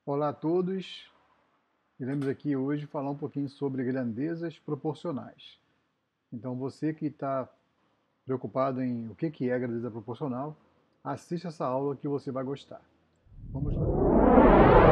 Olá a todos, iremos aqui hoje falar um pouquinho sobre grandezas proporcionais. Então você que está preocupado em o que é grandeza proporcional, assista essa aula que você vai gostar. Vamos lá.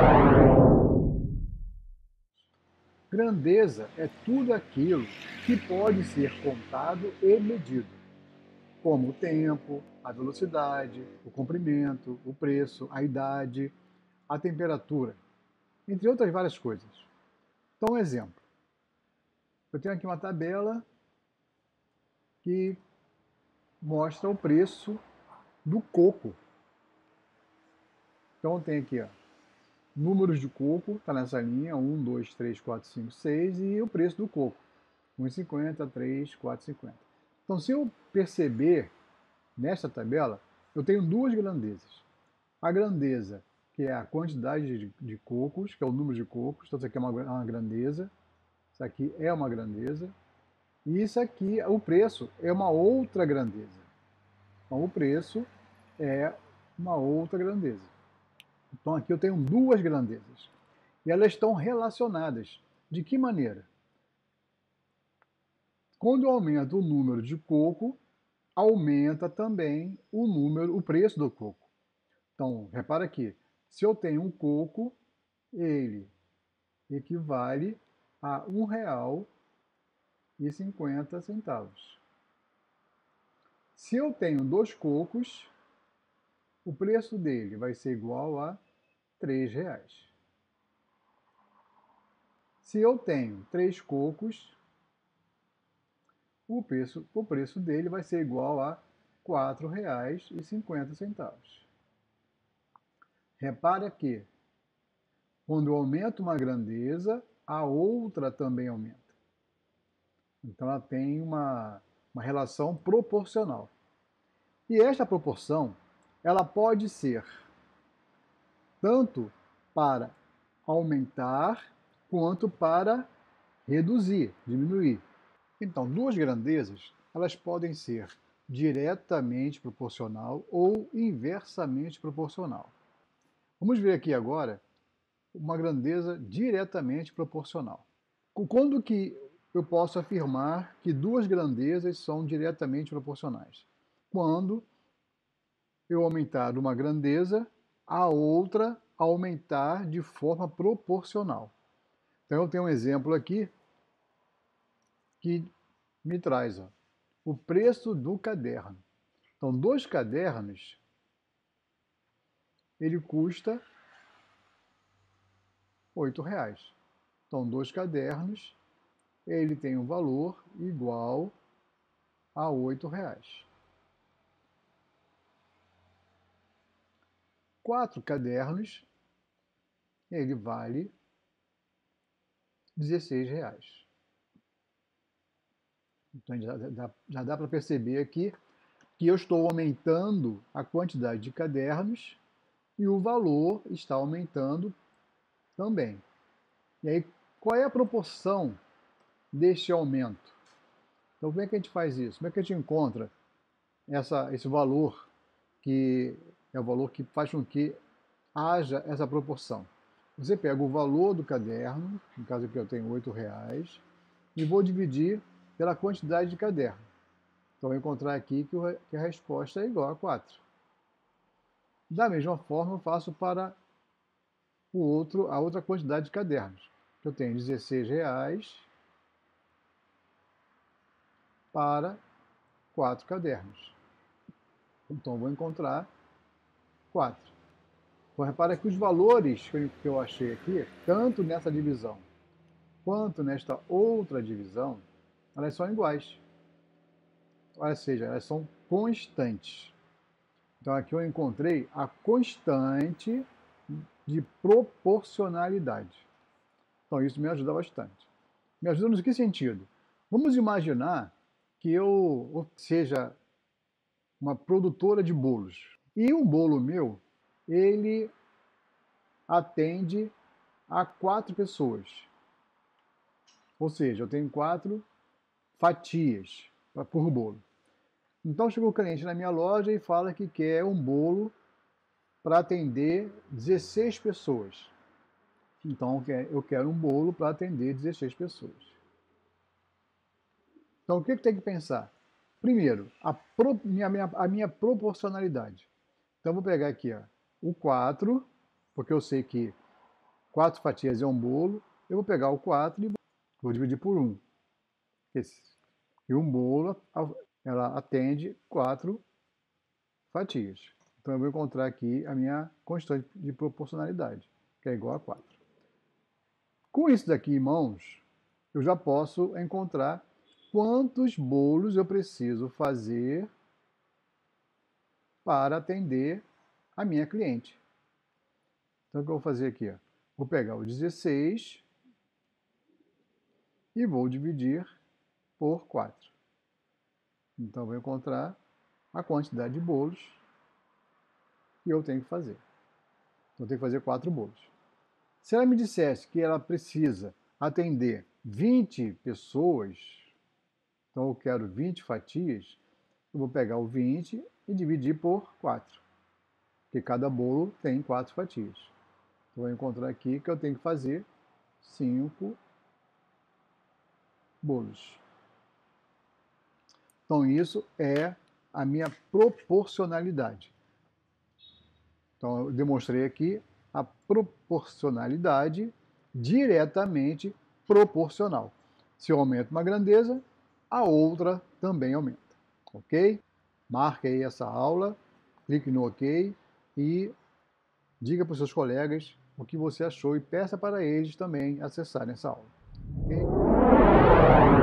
Grandeza é tudo aquilo que pode ser contado e medido, como o tempo, a velocidade, o comprimento, o preço, a idade, a temperatura, entre outras várias coisas. Então, um exemplo. Eu tenho aqui uma tabela que mostra o preço do coco. Então tem aqui, ó, números de coco, está nessa linha, 1, 2, 3, 4, 5, 6, e o preço do coco, 1,50, 3, 4, 50. Então se eu perceber nesta tabela, eu tenho duas grandezas. A grandeza, que é a quantidade de cocos, que é o número de cocos, então isso aqui é uma grandeza, isso aqui é uma grandeza, e isso aqui, o preço, é uma outra grandeza. Então o preço é uma outra grandeza. Então aqui eu tenho duas grandezas. E elas estão relacionadas. De que maneira? Quando eu aumento o número de coco, aumenta também o preço do coco. Então, repara aqui, se eu tenho um coco, ele equivale a R$ 1,50. Se eu tenho dois cocos, o preço dele vai ser igual a R$ 3. Se eu tenho 3 cocos, o preço dele vai ser igual a R$ 4,50. Repara que, quando eu aumento uma grandeza, a outra também aumenta. Então ela tem uma relação proporcional. E esta proporção, ela pode ser tanto para aumentar quanto para reduzir, diminuir. Então, duas grandezas, elas podem ser diretamente proporcional ou inversamente proporcional. Vamos ver aqui agora uma grandeza diretamente proporcional. Quando que eu posso afirmar que duas grandezas são diretamente proporcionais? Quando eu aumentar uma grandeza, a outra aumentar de forma proporcional. Então eu tenho um exemplo aqui que me traz o preço do caderno. Então, dois cadernos, ele custa R$ 8. Então, dois cadernos, ele tem um valor igual a R$ 8. Quatro cadernos, ele vale R$ 16. Então, já dá para perceber aqui que eu estou aumentando a quantidade de cadernos e o valor está aumentando também. E aí, qual é a proporção deste aumento? Então, como é que a gente faz isso? Como é que a gente encontra esse valor que é o valor que faz com que haja essa proporção? Você pega o valor do caderno, no caso aqui eu tenho R$ 8, e vou dividir pela quantidade de caderno. Então, eu vou encontrar aqui que a resposta é igual a 4. Da mesma forma, eu faço para a outra quantidade de cadernos. Eu tenho R$ 16 para 4 cadernos. Então, vou encontrar 4. Então, repara que os valores que eu achei aqui, tanto nessa divisão quanto nesta outra divisão, elas são iguais. Ou seja, elas são constantes. Então, aqui eu encontrei a constante de proporcionalidade. Então, isso me ajuda bastante. Me ajuda no que sentido? Vamos imaginar que eu seja uma produtora de bolos. E um bolo meu, ele atende a 4 pessoas. Ou seja, eu tenho 4 fatias por bolo. Então chegou o cliente na minha loja e fala que quer um bolo para atender 16 pessoas. Então, eu quero um bolo para atender 16 pessoas. Então, o que tem que pensar? Primeiro, a minha proporcionalidade. Então, eu vou pegar aqui ó, o 4, porque eu sei que 4 fatias é um bolo. Eu vou pegar o 4 e vou dividir por 1. E um bolo, ela atende 4 fatias. Então, eu vou encontrar aqui a minha constante de proporcionalidade, que é igual a 4. Com isso daqui em mãos, eu já posso encontrar quantos bolos eu preciso fazer para atender a minha cliente. Então, o que eu vou fazer aqui? Ó? Vou pegar o 16 e vou dividir por 4. Então, vou encontrar a quantidade de bolos que eu tenho que fazer. Então, eu tenho que fazer 4 bolos. Se ela me dissesse que ela precisa atender 20 pessoas, então eu quero 20 fatias, eu vou pegar o 20 e dividir por 4, porque cada bolo tem 4 fatias. Então, eu vou encontrar aqui que eu tenho que fazer 5 bolos. Então, isso é a minha proporcionalidade. Então, eu demonstrei aqui a proporcionalidade diretamente proporcional. Se eu aumento uma grandeza, a outra também aumenta. Ok? Marque aí essa aula, clique no OK e diga para os seus colegas o que você achou e peça para eles também acessarem essa aula. Ok?